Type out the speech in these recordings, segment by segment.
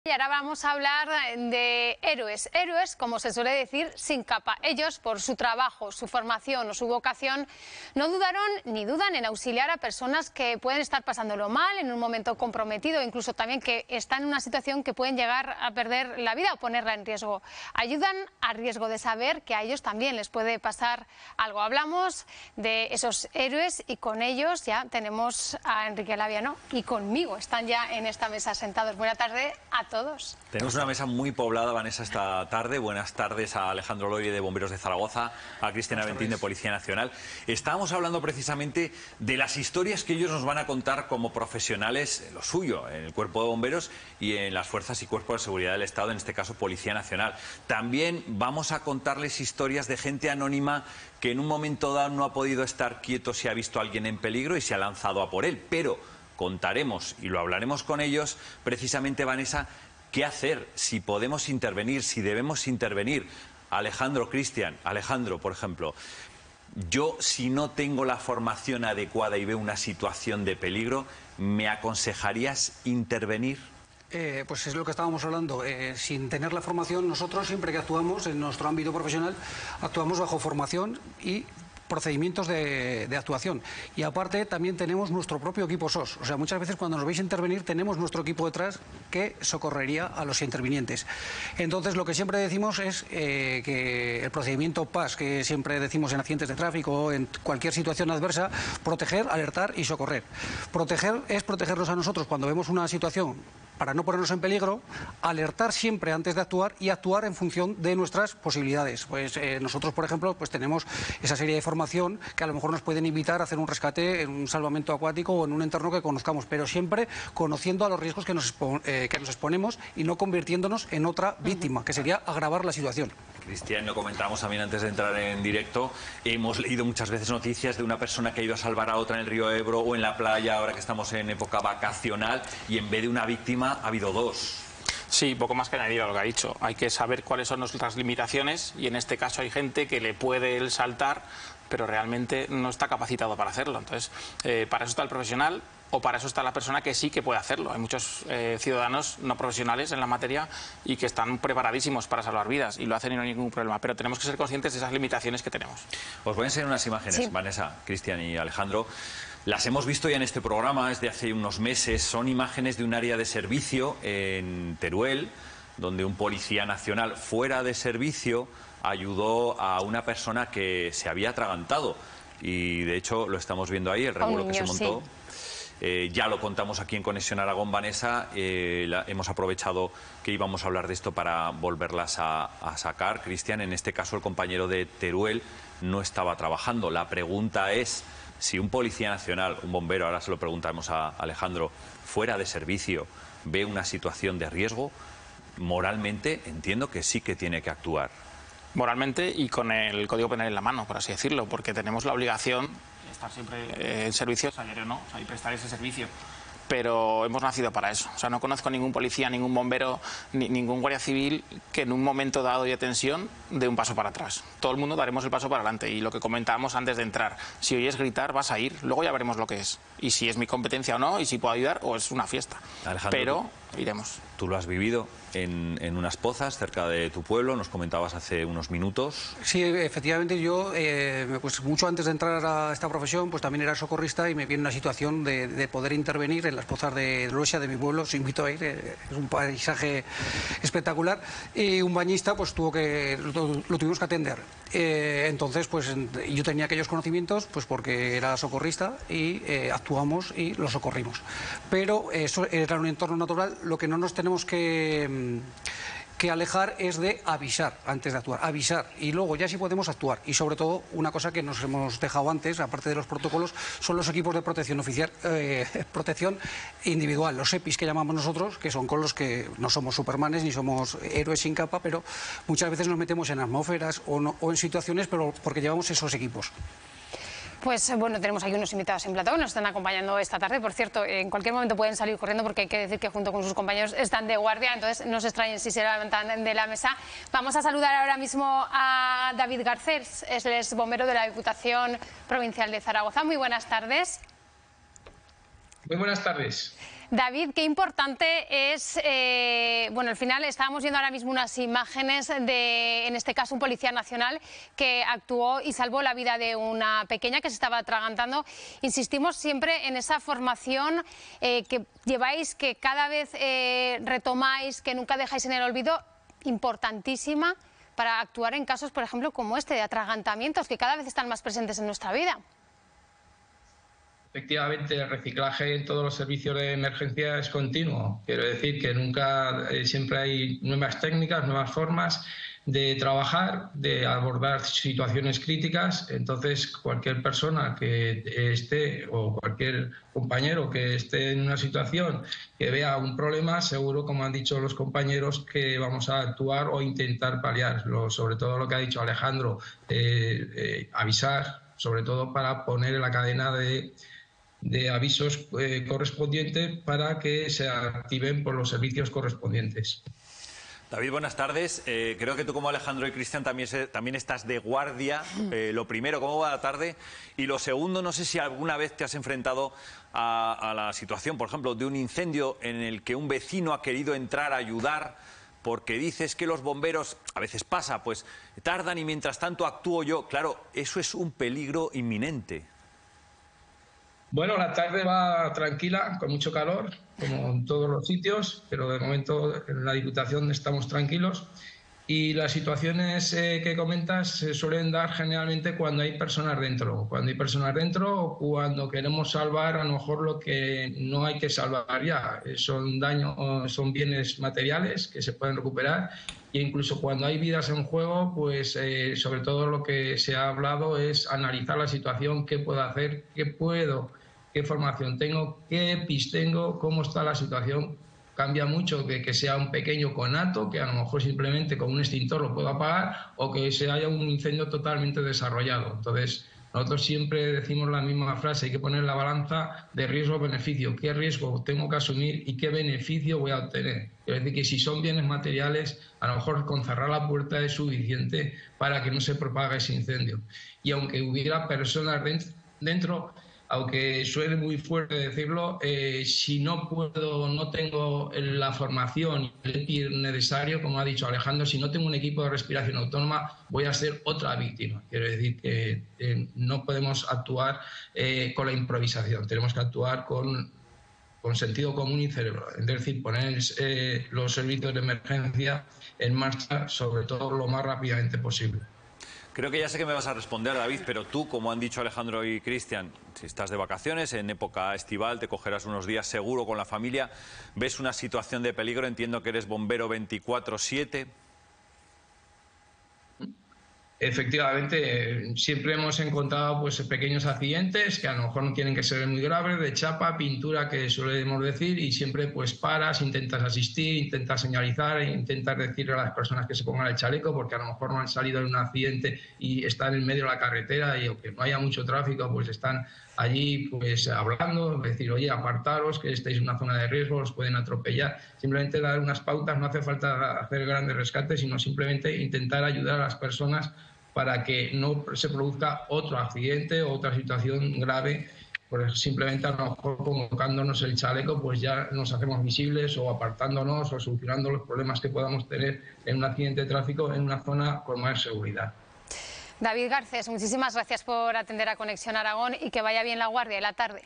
Y ahora vamos a hablar de héroes, como se suele decir, sin capa. Ellos, por su trabajo, su formación o su vocación, no dudaron ni dudan en auxiliar a personas que pueden estar pasándolo mal, en un momento comprometido, incluso también que están en una situación que pueden llegar a perder la vida o ponerla en riesgo. Ayudan a riesgo de saber que a ellos también les puede pasar algo. Hablamos de esos héroes y con ellos ya tenemos a Enrique Laviano y conmigo están ya en esta mesa sentados. Buena tarde a todos. Tenemos una mesa muy poblada, Vanessa, esta tarde. Buenas tardes a Alejandro Loire de Bomberos de Zaragoza, a Cristian Aventín de Policía Nacional. Estábamos hablando precisamente de las historias que ellos nos van a contar como profesionales, lo suyo, en el Cuerpo de Bomberos y en las Fuerzas y Cuerpos de Seguridad del Estado, en este caso Policía Nacional. También vamos a contarles historias de gente anónima que en un momento dado no ha podido estar quieto si ha visto a alguien en peligro y se ha lanzado a por él, pero contaremos y lo hablaremos con ellos, precisamente, Vanessa, qué hacer, si podemos intervenir, si debemos intervenir. Alejandro, Cristian, Alejandro, por ejemplo, yo, si no tengo la formación adecuada y veo una situación de peligro, ¿me aconsejarías intervenir? Pues es lo que estábamos hablando. Sin tener la formación, nosotros siempre que actuamos en nuestro ámbito profesional, actuamos bajo formación y procedimientos de actuación. Y aparte también tenemos nuestro propio equipo SOS. O sea, muchas veces cuando nos veis intervenir tenemos nuestro equipo detrás que socorrería a los intervinientes. Entonces lo que siempre decimos es que el procedimiento PAS, que siempre decimos en accidentes de tráfico, en cualquier situación adversa, proteger, alertar y socorrer. Proteger es protegernos a nosotros cuando vemos una situación para no ponernos en peligro, alertar siempre antes de actuar y actuar en función de nuestras posibilidades. Pues nosotros, por ejemplo, pues tenemos esa serie de formación que a lo mejor nos pueden invitar a hacer un rescate en un salvamento acuático o en un entorno que conozcamos, pero siempre conociendo a los riesgos que nos exponemos y no convirtiéndonos en otra víctima, que sería agravar la situación. Cristian, lo comentamos también antes de entrar en directo, hemos leído muchas veces noticias de una persona que ha ido a salvar a otra en el río Ebro o en la playa, ahora que estamos en época vacacional, y en vez de una víctima ha habido dos. Sí, poco más que añadir a lo que ha dicho. Hay que saber cuáles son nuestras limitaciones y en este caso hay gente que le puede el saltar, pero realmente no está capacitado para hacerlo. Entonces, para eso está el profesional o para eso está la persona que sí que puede hacerlo. Hay muchos ciudadanos no profesionales en la materia y que están preparadísimos para salvar vidas y lo hacen y no hay ningún problema. Pero tenemos que ser conscientes de esas limitaciones que tenemos. Os voy a enseñar unas imágenes, sí. Vanessa, Cristian y Alejandro. Las hemos visto ya en este programa desde hace unos meses. Son imágenes de un área de servicio en Teruel, donde un policía nacional fuera de servicio ayudó a una persona que se había atragantado. Y de hecho lo estamos viendo ahí, el revuelo que se montó. Sí. Ya lo contamos aquí en Conexión Aragón, Vanessa. Hemos aprovechado que íbamos a hablar de esto para volverlas a sacar. Cristian, en este caso el compañero de Teruel no estaba trabajando. La pregunta es, si un policía nacional, un bombero, ahora se lo preguntamos a Alejandro, fuera de servicio, ve una situación de riesgo, moralmente entiendo que sí que tiene que actuar. Moralmente y con el Código Penal en la mano, por así decirlo, porque tenemos la obligación de estar siempre en servicio, salario no, y prestar ese servicio. Pero hemos nacido para eso. O sea, no conozco ningún policía, ningún bombero, ningún guardia civil que en un momento dado de tensión dé un paso para atrás. Todo el mundo daremos el paso para adelante. Y lo que comentábamos antes de entrar, si oyes gritar, vas a ir. Luego ya veremos lo que es. Y si es mi competencia o no, y si puedo ayudar, o es una fiesta. Alejandro, pero iremos. Tú lo has vivido en unas pozas cerca de tu pueblo, nos comentabas hace unos minutos. Sí, efectivamente, yo, pues mucho antes de entrar a esta profesión, pues también era socorrista y me vi en una situación de poder intervenir en las pozas de Loesia, de mi pueblo. Os invito a ir, es un paisaje espectacular. Y un bañista, pues lo tuvimos que atender. Entonces, pues yo tenía aquellos conocimientos, pues porque era socorrista y actuamos y lo socorrimos. Pero eso era un entorno natural. Lo que no nos tenemos que alejar es de avisar antes de actuar, avisar y luego ya sí podemos actuar. Y sobre todo una cosa que nos hemos dejado antes, aparte de los protocolos, son los equipos de protección oficial, protección individual, los EPIs que llamamos nosotros, que son con los que no somos supermanes ni somos héroes sin capa, pero muchas veces nos metemos en atmósferas o en situaciones, pero porque llevamos esos equipos. Pues bueno, tenemos aquí unos invitados en plató que nos están acompañando esta tarde. Por cierto, en cualquier momento pueden salir corriendo porque hay que decir que junto con sus compañeros están de guardia, entonces no se extrañen si se levantan de la mesa. Vamos a saludar ahora mismo a David Garcés, es el bombero de la Diputación Provincial de Zaragoza. Muy buenas tardes. Muy buenas tardes. David, qué importante es, bueno, al final estábamos viendo ahora mismo unas imágenes de, en este caso, un policía nacional que actuó y salvó la vida de una pequeña que se estaba atragantando. Insistimos siempre en esa formación que lleváis, que cada vez retomáis, que nunca dejáis en el olvido, importantísima para actuar en casos, por ejemplo, como este de atragantamientos, que cada vez están más presentes en nuestra vida. Efectivamente, el reciclaje en todos los servicios de emergencia es continuo. Quiero decir que nunca, siempre hay nuevas técnicas, nuevas formas de trabajar, de abordar situaciones críticas. Entonces, cualquier persona que esté, o cualquier compañero que esté en una situación que vea un problema, seguro, como han dicho los compañeros, que vamos a actuar o intentar paliarlo. Sobre todo lo que ha dicho Alejandro, avisar, sobre todo para poner en la cadena de avisos correspondientes para que se activen por los servicios correspondientes. David, buenas tardes. Creo que tú, como Alejandro y Cristian, también estás de guardia. Lo primero, ¿cómo va la tarde? Y lo segundo, no sé si alguna vez te has enfrentado a la situación, por ejemplo, de un incendio en el que un vecino ha querido entrar a ayudar porque dices que los bomberos, a veces pasa, pues tardan y mientras tanto actúo yo. Claro, eso es un peligro inminente. Bueno, la tarde va tranquila, con mucho calor, como en todos los sitios, pero de momento en la Diputación estamos tranquilos. Y las situaciones que comentas se suelen dar generalmente cuando hay personas dentro. Cuando hay personas dentro o cuando queremos salvar a lo mejor lo que no hay que salvar ya. Son daños, son bienes materiales que se pueden recuperar. E incluso cuando hay vidas en juego, pues sobre todo lo que se ha hablado es analizar la situación, qué puedo hacer, qué formación tengo, qué PIS tengo, cómo está la situación. Cambia mucho que sea un pequeño conato, que a lo mejor simplemente con un extintor lo puedo apagar, o que se haya un incendio totalmente desarrollado. Entonces, nosotros siempre decimos la misma frase, hay que poner la balanza de riesgo-beneficio. ¿Qué riesgo tengo que asumir y qué beneficio voy a obtener? Es decir, que si son bienes materiales, a lo mejor con cerrar la puerta es suficiente para que no se propague ese incendio. Y aunque hubiera personas dentro, aunque suene muy fuerte decirlo, si no puedo, no tengo la formación y el EPI necesario, como ha dicho Alejandro, si no tengo un equipo de respiración autónoma, voy a ser otra víctima. Quiero decir que no podemos actuar con la improvisación, tenemos que actuar con sentido común y cerebro. Es decir, poner los servicios de emergencia en marcha, sobre todo lo más rápidamente posible. Creo que ya sé que me vas a responder, David, pero tú, como han dicho Alejandro y Cristian, si estás de vacaciones, en época estival, te cogerás unos días seguro con la familia, ves una situación de peligro, entiendo que eres bombero 24/7... Efectivamente, siempre hemos encontrado pues pequeños accidentes que a lo mejor no tienen que ser muy graves, de chapa, pintura, que solemos decir, y siempre pues paras, intentas asistir, intentas señalizar, intentas decirle a las personas que se pongan el chaleco, porque a lo mejor no han salido en un accidente y están en medio de la carretera y aunque no haya mucho tráfico, pues están allí pues hablando, decir, oye, apartaros, que estáis en una zona de riesgo, os pueden atropellar. Simplemente dar unas pautas, no hace falta hacer grandes rescates, sino simplemente intentar ayudar a las personas para que no se produzca otro accidente o otra situación grave. Pues simplemente a lo mejor colocándonos el chaleco pues ya nos hacemos visibles, o apartándonos o solucionando los problemas que podamos tener en un accidente de tráfico en una zona con más seguridad. David Garcés, muchísimas gracias por atender a Conexión Aragón y que vaya bien la guardia y la tarde.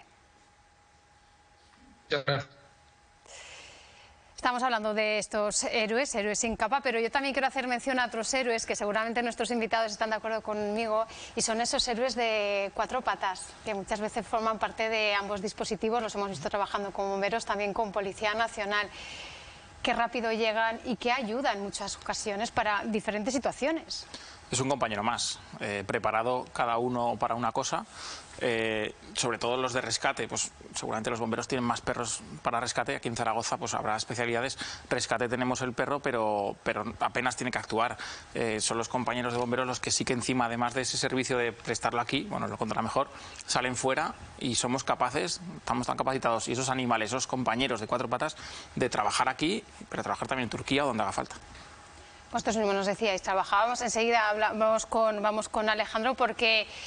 Muchas gracias. Estamos hablando de estos héroes sin capa, pero yo también quiero hacer mención a otros héroes que seguramente nuestros invitados están de acuerdo conmigo, y son esos héroes de cuatro patas, que muchas veces forman parte de ambos dispositivos. Los hemos visto trabajando con bomberos, también con Policía Nacional. Qué rápido llegan y qué ayuda en muchas ocasiones para diferentes situaciones. Es un compañero más, preparado cada uno para una cosa. Sobre todo los de rescate, pues seguramente los bomberos tienen más perros para rescate. Aquí en Zaragoza pues habrá especialidades. Rescate tenemos el perro, pero apenas tiene que actuar. Son los compañeros de bomberos los que sí que encima, además de ese servicio de prestarlo aquí, bueno, lo contará mejor, salen fuera y somos capaces, estamos tan capacitados, y esos animales, esos compañeros de cuatro patas, de trabajar aquí, pero trabajar también en Turquía o donde haga falta. Vosotros mismos nos decíais, trabajábamos, enseguida vamos con Alejandro, porque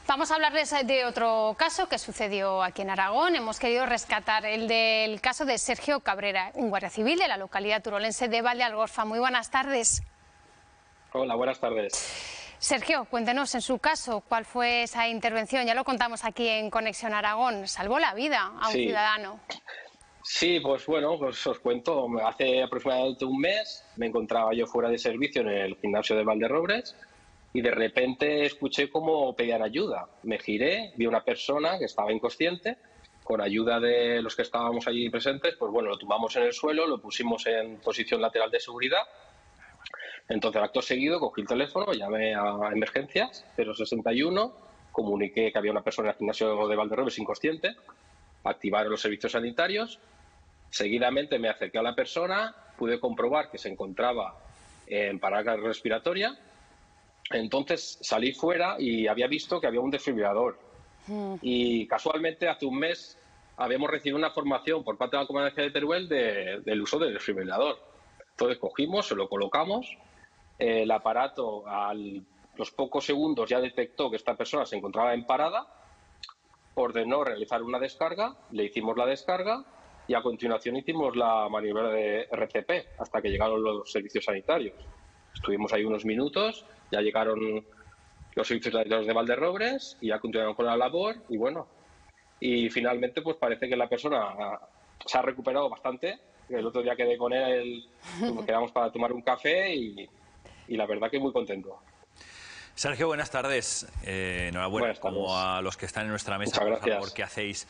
Vamos a hablarles de otro caso que sucedió aquí en Aragón. Hemos querido rescatar el del caso de Sergio Cabrera, un guardia civil de la localidad turolense de Valdealgorfa. Muy buenas tardes. Hola, buenas tardes. Sergio, cuéntenos en su caso cuál fue esa intervención. Ya lo contamos aquí en Conexión Aragón. Salvó la vida a un ciudadano. Sí, pues bueno, pues os cuento. Hace aproximadamente un mes me encontraba yo fuera de servicio en el gimnasio de Valderrobres y de repente escuché cómo pedían ayuda. Me giré, vi a una persona que estaba inconsciente. Con ayuda de los que estábamos allí presentes, pues bueno, lo tumbamos en el suelo, lo pusimos en posición lateral de seguridad. Entonces, acto seguido, cogí el teléfono, llamé a emergencias 061, comuniqué que había una persona en el gimnasio de Valderrobres inconsciente, activaron los servicios sanitarios. Seguidamente me acerqué a la persona, pude comprobar que se encontraba en parada respiratoria. Entonces salí fuera y había visto que había un desfibrilador. Y casualmente hace un mes habíamos recibido una formación por parte de la Comandancia de Teruel del uso del desfibrilador. Entonces cogimos, se lo colocamos, el aparato a los pocos segundos ya detectó que esta persona se encontraba en parada, ordenó realizar una descarga, le hicimos la descarga y a continuación hicimos la maniobra de RCP hasta que llegaron los servicios sanitarios. Estuvimos ahí unos minutos, ya llegaron los servicios sanitarios de Valderrobres y ya continuaron con la labor y bueno, y finalmente pues parece que la persona se ha recuperado bastante. El otro día quedé con él, nos quedamos para tomar un café y la verdad que muy contento. Sergio, buenas tardes. Enhorabuena, buenas tardes. Como a los que están en nuestra mesa, Muchas por gracias. favor, ¿qué hacéis?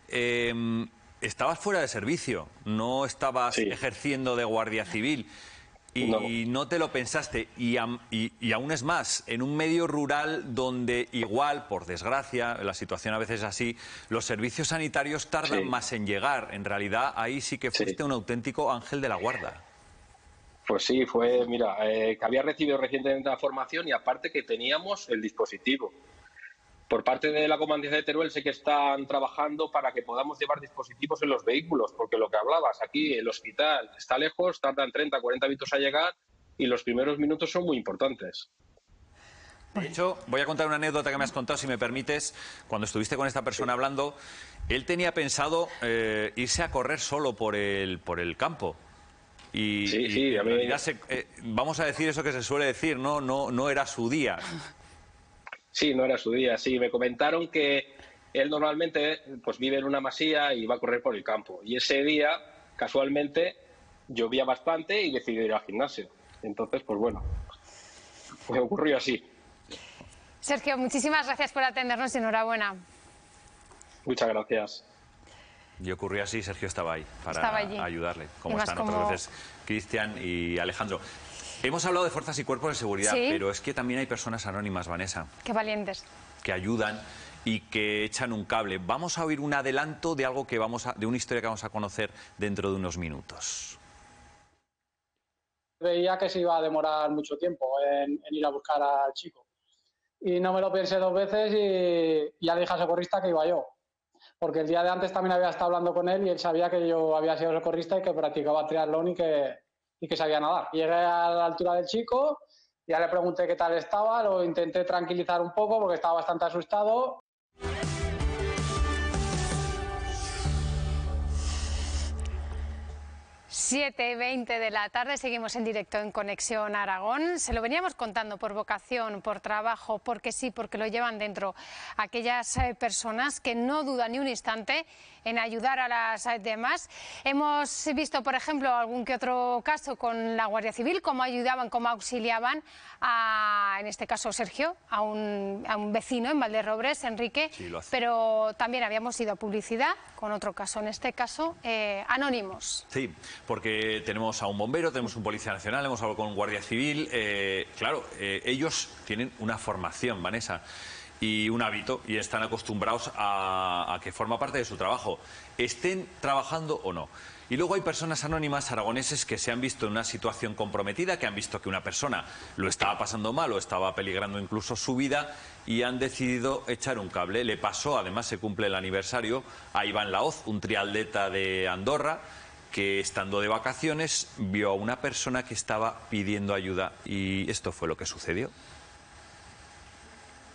Estabas fuera de servicio, no estabas ejerciendo de guardia civil y no te lo pensaste. Y aún es más, en un medio rural donde igual, por desgracia, la situación a veces es así, los servicios sanitarios tardan más en llegar. En realidad, ahí sí que fuiste un auténtico ángel de la guarda. Pues sí, fue, mira, que había recibido recientemente la formación y aparte que teníamos el dispositivo. Por parte de la Comandancia de Teruel sé que están trabajando para que podamos llevar dispositivos en los vehículos, porque lo que hablabas, aquí el hospital está lejos, tardan 30, 40 minutos a llegar y los primeros minutos son muy importantes. De hecho, voy a contar una anécdota que me has contado, si me permites. Cuando estuviste con esta persona hablando, él tenía pensado irse a correr solo por el campo. Y en realidad vamos a decir eso que se suele decir, no era su día. Sí, no era su día, sí. Me comentaron que él normalmente pues vive en una masía y va a correr por el campo. Y ese día, casualmente, llovía bastante y decidió ir al gimnasio. Entonces, pues bueno, me ocurrió así. Sergio, muchísimas gracias por atendernos y enhorabuena. Muchas gracias. Y ocurrió así, Sergio estaba ahí para ayudarle, como están otras veces Cristian y Alejandro. Hemos hablado de fuerzas y cuerpos de seguridad, pero es que también hay personas anónimas, Vanessa. Qué valientes. Que ayudan y que echan un cable. Vamos a oír un adelanto de algo de una historia que vamos a conocer dentro de unos minutos. Veía que se iba a demorar mucho tiempo en ir a buscar al chico. Y no me lo pensé dos veces y ya le dije al socorrista que iba yo. Porque el día de antes también había estado hablando con él y él sabía que yo había sido socorrista y que practicaba triatlón y que sabía nadar. Llegué a la altura del chico, ya le pregunté qué tal estaba, lo intenté tranquilizar un poco porque estaba bastante asustado. 7:20 de la tarde, seguimos en directo en Conexión Aragón. Se lo veníamos contando por vocación, por trabajo, porque sí, porque lo llevan dentro aquellas personas que no dudan ni un instante en ayudar a las demás. Hemos visto, por ejemplo, algún que otro caso con la Guardia Civil, cómo ayudaban, cómo auxiliaban a, en este caso Sergio, a un vecino en Valderrobres, Enrique, pero también habíamos ido a publicidad con otro caso, en este caso anónimos. Sí, porque tenemos a un bombero, tenemos un policía nacional, hemos hablado con un guardia civil. Claro, ellos tienen una formación, Vanessa, y un hábito, y están acostumbrados a que forma parte de su trabajo, estén trabajando o no. Y luego hay personas anónimas aragoneses que se han visto en una situación comprometida, que han visto que una persona lo estaba pasando mal o estaba peligrando incluso su vida y han decidido echar un cable. Le pasó, además se cumple el aniversario, a Iván Laoz, un triatleta de Andorra, que estando de vacaciones vio a una persona que estaba pidiendo ayuda y esto fue lo que sucedió.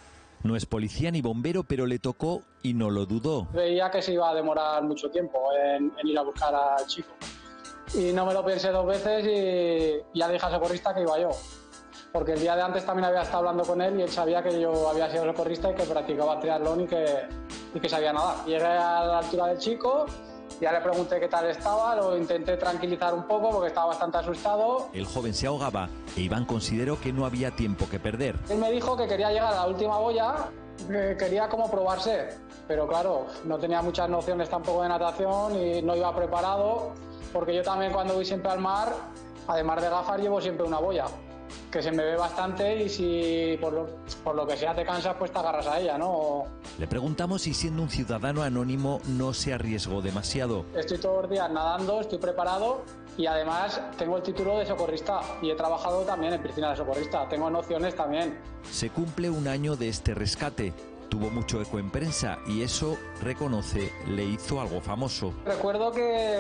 No es policía ni bombero, pero le tocó y no lo dudó. Veía que se iba a demorar mucho tiempo en ir a buscar al chico. Y no me lo pensé dos veces y ya le dije al socorrista que iba yo. Porque el día de antes también había estado hablando con él y él sabía que yo había sido socorrista y que practicaba triatlón y que sabía nadar. Llegué a la altura del chico, ya le pregunté qué tal estaba, lo intenté tranquilizar un poco porque estaba bastante asustado. El joven se ahogaba e Iván consideró que no había tiempo que perder. Él me dijo que quería llegar a la última boya, que quería como probarse, pero claro, no tenía muchas nociones tampoco de natación y no iba preparado, porque yo también cuando voy siempre al mar, además de gafas, llevo siempre una boya, que se me ve bastante y si por lo que sea te cansas, pues te agarras a ella, ¿no? Le preguntamos si siendo un ciudadano anónimo no se arriesgó demasiado. Estoy todos los días nadando, estoy preparado y además tengo el título de socorrista y he trabajado también en piscina de socorrista, tengo nociones también. Se cumple un año de este rescate. Tuvo mucho eco en prensa y eso, reconoce, le hizo algo famoso. Recuerdo que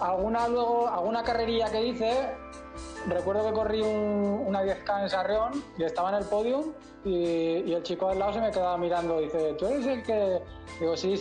alguna carrerilla que hice, recuerdo que corrí una 10K en Sarrión y estaba en el podium y el chico al lado se me quedaba mirando y dice, ¿tú eres el que...? Digo, sí,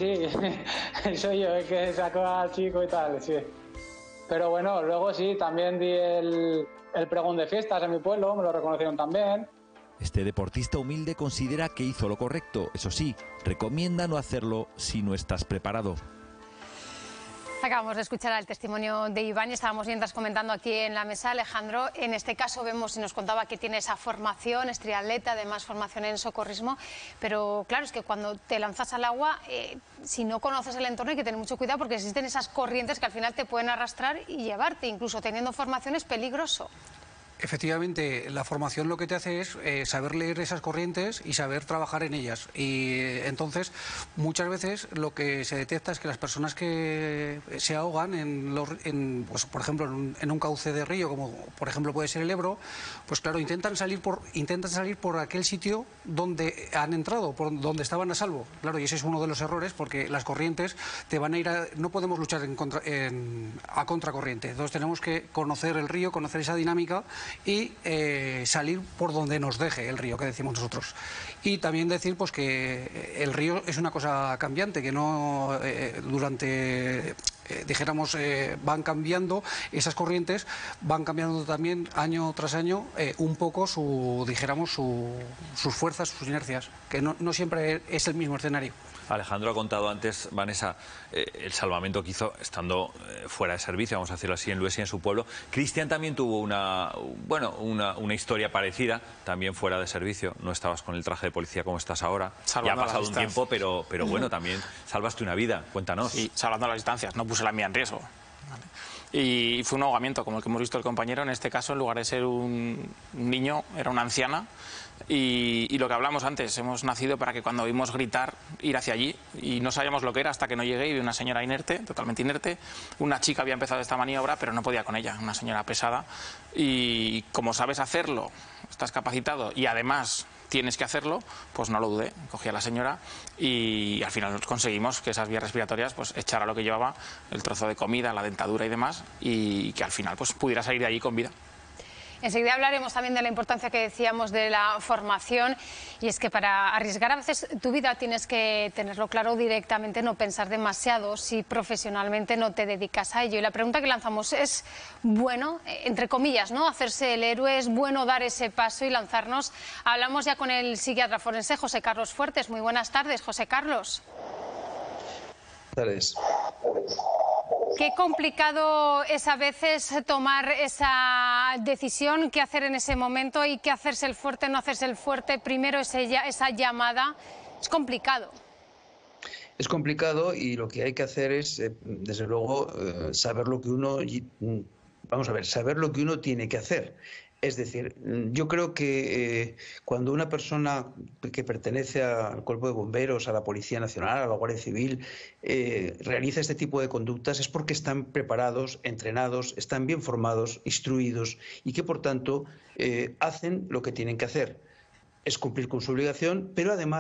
soy yo el que sacó al chico y tal, sí. Pero bueno, luego sí, también di el pregón de fiestas en mi pueblo, me lo reconocieron también. Este deportista humilde considera que hizo lo correcto. Eso sí, recomienda no hacerlo si no estás preparado. Acabamos de escuchar el testimonio de Iván y estábamos mientras comentando aquí en la mesa, Alejandro. En este caso vemos y nos contaba que tiene esa formación, es triatleta, además formación en socorrismo, pero claro, es que cuando te lanzas al agua, si no conoces el entorno hay que tener mucho cuidado porque existen esas corrientes que al final te pueden arrastrar y llevarte, incluso teniendo formación es peligroso. Efectivamente, la formación lo que te hace es saber leer esas corrientes y saber trabajar en ellas. Y entonces, muchas veces lo que se detecta es que las personas que se ahogan, pues, por ejemplo, en un cauce de río, como por ejemplo puede ser el Ebro, pues claro, intentan salir por aquel sitio donde han entrado, por donde estaban a salvo. Claro, y ese es uno de los errores porque las corrientes te van a ir no podemos luchar a contracorriente. Entonces tenemos que conocer el río, conocer esa dinámica y salir por donde nos deje el río, que decimos nosotros. Y también decir pues que el río es una cosa cambiante, que no dijéramos, van cambiando esas corrientes, van cambiando también año tras año un poco sus fuerzas, sus inercias, que no siempre es el mismo escenario. Alejandro ha contado antes, Vanessa, el salvamento que hizo estando fuera de servicio, vamos a decirlo así, en Lues y en su pueblo. Cristian también tuvo una historia parecida, también fuera de servicio. No estabas con el traje de policía como estás ahora. Ya ha pasado un tiempo, pero bueno, también salvaste una vida. Cuéntanos. Y salvando las distancias, no puse la mía en riesgo. ¿Vale? Y fue un ahogamiento, como el que hemos visto el compañero. En este caso, en lugar de ser un niño, era una anciana. Y lo que hablamos antes, hemos nacido para que cuando oímos gritar, ir hacia allí, y no sabíamos lo que era hasta que no llegué y vi una señora inerte, totalmente inerte. Una chica había empezado esta maniobra, pero no podía con ella, una señora pesada. Y como sabes hacerlo, estás capacitado y además tienes que hacerlo, pues no lo dudé, cogí a la señora y al final conseguimos que esas vías respiratorias pues echara lo que llevaba, el trozo de comida, la dentadura y demás, y que al final pues pudiera salir de allí con vida. Enseguida hablaremos también de la importancia que decíamos de la formación, y es que para arriesgar a veces tu vida tienes que tenerlo claro directamente, no pensar demasiado si profesionalmente no te dedicas a ello. Y la pregunta que lanzamos es, bueno, entre comillas, ¿no?, hacerse el héroe, es bueno dar ese paso y lanzarnos. Hablamos ya con el psiquiatra forense José Carlos Fuertes. Muy buenas tardes, José Carlos. Buenas tardes. Qué complicado es a veces tomar esa decisión, qué hacer en ese momento y qué hacerse el fuerte, no hacerse el fuerte. Primero esa llamada, es complicado. Es complicado y lo que hay que hacer es, desde luego, saber lo que uno, saber lo que uno tiene que hacer. Es decir, yo creo que cuando una persona que pertenece al Cuerpo de Bomberos, a la Policía Nacional, a la Guardia Civil, realiza este tipo de conductas es porque están preparados, entrenados, están bien formados, instruidos y que, por tanto, hacen lo que tienen que hacer. Es cumplir con su obligación, pero además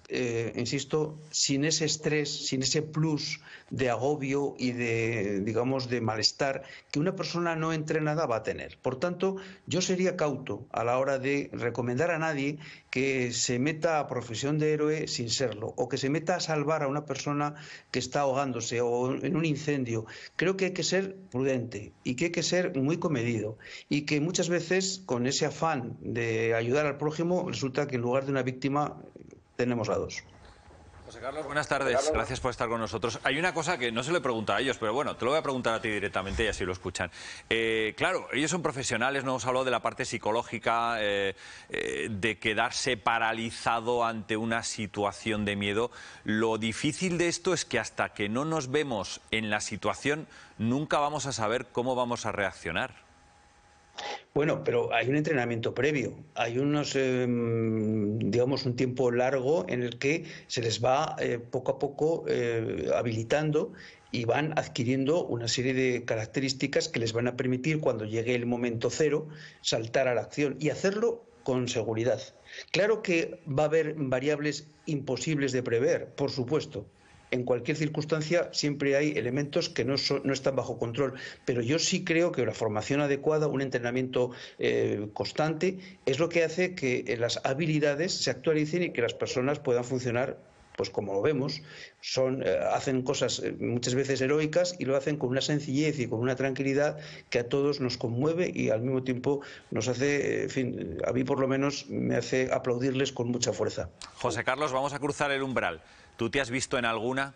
insisto, sin ese estrés, sin ese plus de agobio y de, digamos, de malestar que una persona no entrenada va a tener. Por tanto, yo sería cauto a la hora de recomendar a nadie que se meta a profesión de héroe sin serlo, o que se meta a salvar a una persona que está ahogándose o en un incendio. Creo que hay que ser prudente y que hay que ser muy comedido, y que muchas veces con ese afán de ayudar al prójimo resulta que en lugar de una víctima tenemos a dos. José Carlos, buenas tardes. Gracias por estar con nosotros. Hay una cosa que no se le pregunta a ellos, pero bueno, te lo voy a preguntar a ti directamente y así lo escuchan. Claro, ellos son profesionales, no hemos hablado de la parte psicológica, de quedarse paralizado ante una situación de miedo. Lo difícil de esto es que hasta que no nos vemos en la situación, nunca vamos a saber cómo vamos a reaccionar. Bueno, pero hay un entrenamiento previo, hay unos, digamos, un tiempo largo en el que se les va poco a poco habilitando y van adquiriendo una serie de características que les van a permitir, cuando llegue el momento cero, saltar a la acción y hacerlo con seguridad. Claro que va a haber variables imposibles de prever, por supuesto. En cualquier circunstancia siempre hay elementos que no están bajo control, pero yo sí creo que la formación adecuada, un entrenamiento constante, es lo que hace que las habilidades se actualicen y que las personas puedan funcionar, pues como lo vemos, hacen cosas muchas veces heroicas y lo hacen con una sencillez y con una tranquilidad que a todos nos conmueve y al mismo tiempo nos hace, en fin, a mí por lo menos me hace aplaudirles con mucha fuerza. José Carlos, vamos a cruzar el umbral. ¿Tú te has visto en alguna?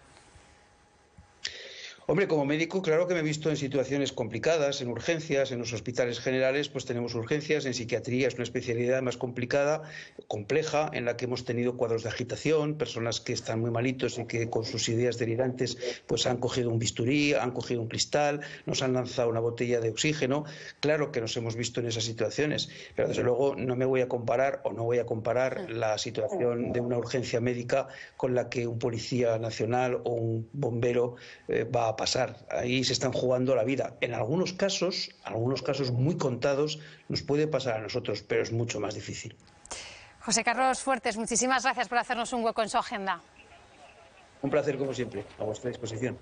Hombre, como médico, claro que me he visto en situaciones complicadas, en urgencias, en los hospitales generales, pues tenemos urgencias, en psiquiatría es una especialidad más complicada, compleja, en la que hemos tenido cuadros de agitación, personas que están muy malitos y que con sus ideas delirantes pues han cogido un bisturí, han cogido un cristal, nos han lanzado una botella de oxígeno. Claro que nos hemos visto en esas situaciones, pero desde luego no me voy a comparar o no voy a comparar la situación de una urgencia médica con la que un policía nacional o un bombero va a pasar. Ahí se están jugando la vida. En algunos casos muy contados, nos puede pasar a nosotros, pero es mucho más difícil. José Carlos Fuertes, muchísimas gracias por hacernos un hueco en su agenda. Un placer, como siempre, a vuestra disposición.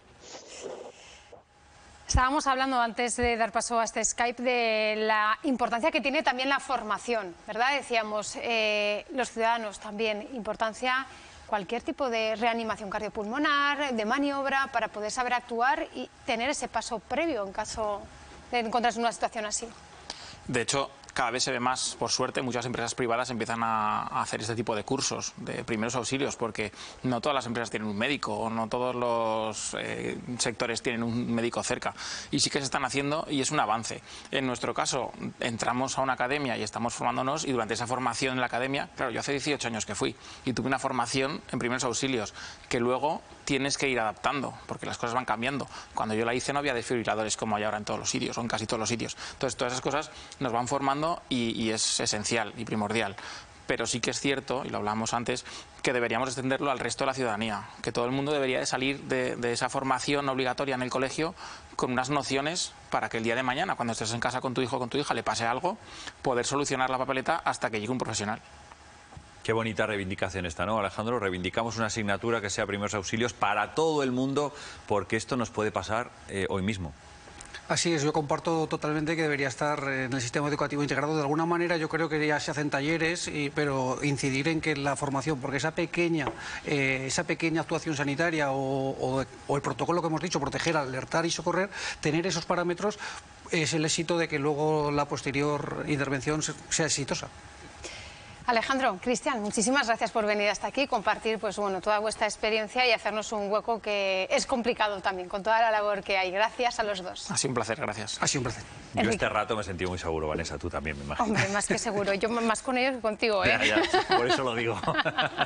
Estábamos hablando antes de dar paso a este Skype de la importancia que tiene también la formación, ¿verdad? Decíamos, los ciudadanos también, importancia cualquier tipo de reanimación cardiopulmonar, de maniobra, para poder saber actuar y tener ese paso previo en caso de encontrarse en una situación así. De hecho, cada vez se ve más, por suerte, muchas empresas privadas empiezan a hacer este tipo de cursos de primeros auxilios, porque no todas las empresas tienen un médico, o no todos los sectores tienen un médico cerca. Y sí que se están haciendo y es un avance. En nuestro caso, entramos a una academia y estamos formándonos, y durante esa formación en la academia, claro, yo hace 18 años que fui y tuve una formación en primeros auxilios que luego tienes que ir adaptando, porque las cosas van cambiando. Cuando yo la hice no había desfibriladores como hay ahora en todos los sitios, o en casi todos los sitios. Entonces, todas esas cosas nos van formando y es esencial y primordial. Pero sí que es cierto, y lo hablábamos antes, que deberíamos extenderlo al resto de la ciudadanía, que todo el mundo debería de salir de esa formación obligatoria en el colegio con unas nociones para que el día de mañana, cuando estés en casa con tu hijo o con tu hija, le pase algo, poder solucionar la papeleta hasta que llegue un profesional. Qué bonita reivindicación esta, ¿no, Alejandro? Reivindicamos una asignatura que sea primeros auxilios para todo el mundo, porque esto nos puede pasar hoy mismo. Así es, yo comparto totalmente que debería estar en el sistema educativo integrado. De alguna manera yo creo que ya se hacen talleres, pero incidir en que la formación, porque esa pequeña actuación sanitaria o el protocolo que hemos dicho, proteger, alertar y socorrer, tener esos parámetros es el éxito de que luego la posterior intervención sea exitosa. Alejandro, Cristian, muchísimas gracias por venir hasta aquí, compartir pues, bueno, toda vuestra experiencia y hacernos un hueco que es complicado también, con toda la labor que hay. Gracias a los dos. Ha sido un placer, gracias. Ha sido un placer. Yo este rato me he sentido muy seguro, Vanessa, tú también, me imagino. Hombre, más que seguro. Yo más con ellos que contigo, ¿eh? Ya, por eso lo digo.